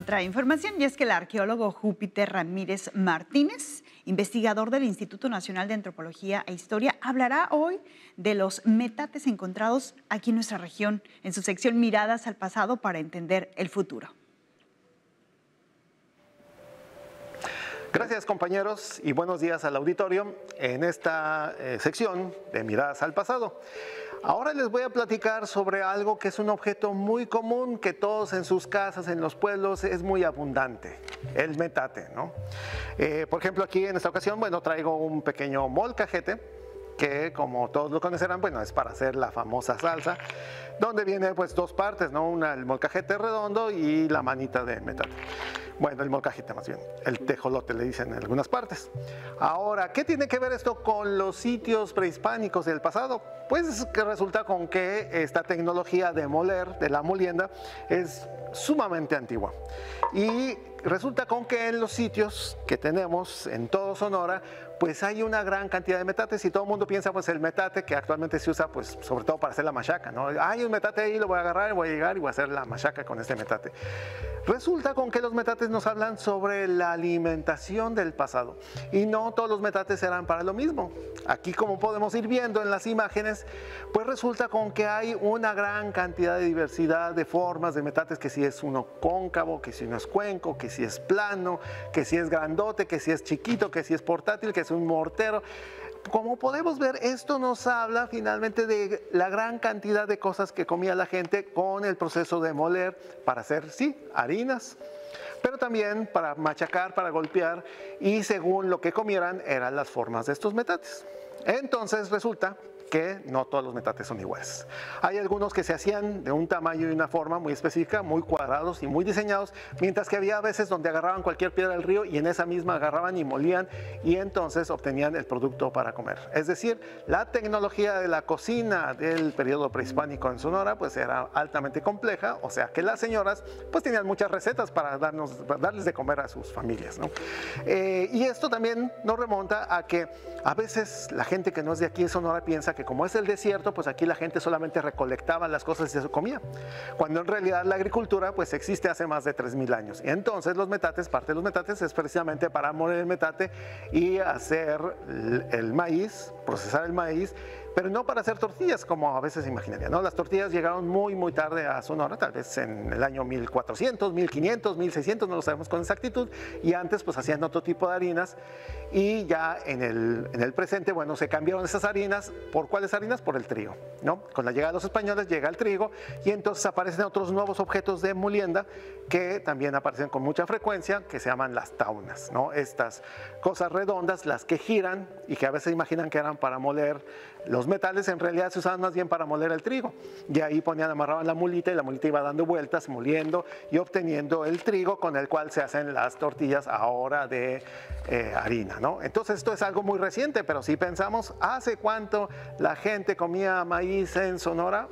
trae información y es que el arqueólogo Júpiter Ramírez Martínez, investigador del Instituto Nacional de Antropología e Historia, hablará hoy de los metates encontrados aquí en nuestra región, en su sección Miradas al pasado para entender el futuro. Gracias, compañeros, y buenos días al auditorio en esta sección de Miradas al pasado. Ahora les voy a platicar sobre algo que es un objeto muy común que todos en sus casas, en los pueblos, es muy abundante, el metate, ¿no? Por ejemplo, aquí en esta ocasión, bueno, traigo un pequeño molcajete que, como todos lo conocerán, bueno, es para hacer la famosa salsa, donde viene pues dos partes, ¿no? Una, el molcajete redondo y la manita de metate. Bueno, el molcajete más bien, el tejolote le dicen en algunas partes. Ahora, ¿qué tiene que ver esto con los sitios prehispánicos del pasado? Pues que resulta con que esta tecnología de moler, de la molienda, es sumamente antigua. Y resulta con que en los sitios que tenemos en todo Sonora, pues hay una gran cantidad de metates y todo el mundo piensa pues el metate que actualmente se usa pues sobre todo para hacer la machaca, ¿no? Hay un metate ahí, lo voy a agarrar, voy a llegar y voy a hacer la machaca con este metate. Resulta con que los metates nos hablan sobre la alimentación del pasado y no todos los metates eran para lo mismo. Aquí, como podemos ir viendo en las imágenes, pues resulta con que hay una gran cantidad de diversidad de formas de metates, que si es uno cóncavo, que si uno es cuenco, que si es plano, que si es grandote, que si es chiquito, que si es portátil, que es un mortero. Como podemos ver, esto nos habla finalmente de la gran cantidad de cosas que comía la gente con el proceso de moler para hacer, sí, harinas, pero también para machacar, para golpear, y según lo que comieran eran las formas de estos metates. Entonces resulta que no todos los metates son iguales. Hay algunos que se hacían de un tamaño y una forma muy específica, muy cuadrados y muy diseñados, mientras que había veces donde agarraban cualquier piedra del río y en esa misma agarraban y molían y entonces obtenían el producto para comer. Es decir, la tecnología de la cocina del periodo prehispánico en Sonora pues era altamente compleja, o sea que las señoras pues tenían muchas recetas para darles de comer a sus familias, ¿no? Y esto también nos remonta a que a veces la gente que no es de aquí de Sonora piensa que como es el desierto, pues aquí la gente solamente recolectaba las cosas y se comía, cuando en realidad la agricultura pues existe hace más de 3000 años. Y entonces los metates, parte de los metates es precisamente para moler el metate y hacer el maíz, procesar el maíz, pero no para hacer tortillas como a veces se imaginaría, ¿no? Las tortillas llegaron muy tarde a Sonora, tal vez en el año 1400, 1500, 1600, no lo sabemos con exactitud, y antes pues hacían otro tipo de harinas y ya en el presente, bueno, se cambiaron esas harinas. ¿Por cuáles harinas? Por el trigo, ¿no? Con la llegada de los españoles llega el trigo y entonces aparecen otros nuevos objetos de molienda que también aparecen con mucha frecuencia, que se llaman las taunas, ¿no? Estas cosas redondas, las que giran y que a veces imaginan que eran para moler los metales, en realidad se usaban más bien para moler el trigo. Y ahí amarraban la mulita y la mulita iba dando vueltas, moliendo y obteniendo el trigo con el cual se hacen las tortillas ahora de harina, ¿no? Entonces esto es algo muy reciente, pero si pensamos, ¿hace cuánto la gente comía maíz en Sonora?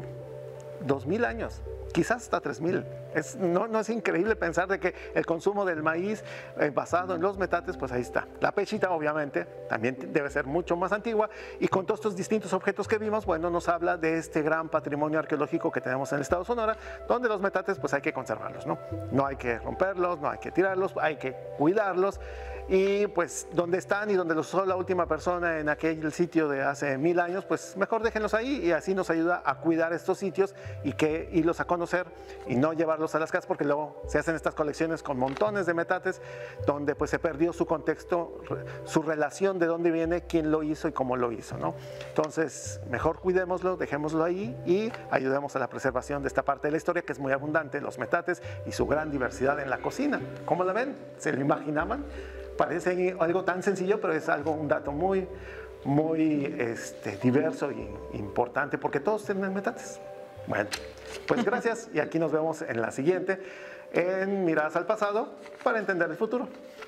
2000 años. Quizás hasta 3000. No es increíble pensar de que el consumo del maíz basado en los metates, pues ahí está. La pechita obviamente también debe ser mucho más antigua y con todos estos distintos objetos que vimos, bueno, nos habla de este gran patrimonio arqueológico que tenemos en el estado de Sonora, donde los metates pues hay que conservarlos, ¿no? No hay que romperlos, no hay que tirarlos, hay que cuidarlos. Y pues donde están y donde los usó la última persona en aquel sitio de hace 1000 años, pues mejor déjenlos ahí y así nos ayuda a cuidar estos sitios y que irlos a conocer y no llevarlos a las casas, porque luego se hacen estas colecciones con montones de metates donde pues se perdió su contexto, su relación de dónde viene, quién lo hizo y cómo lo hizo, ¿no? Entonces mejor cuidémoslo, dejémoslo ahí y ayudemos a la preservación de esta parte de la historia que es muy abundante, los metates y su gran diversidad en la cocina. ¿Cómo la ven? ¿Se lo imaginaban? Parece algo tan sencillo, pero es un dato muy diverso e importante, porque todos tienen metates. Bueno, pues gracias y aquí nos vemos en la siguiente, en Miradas al Pasado, para entender el futuro.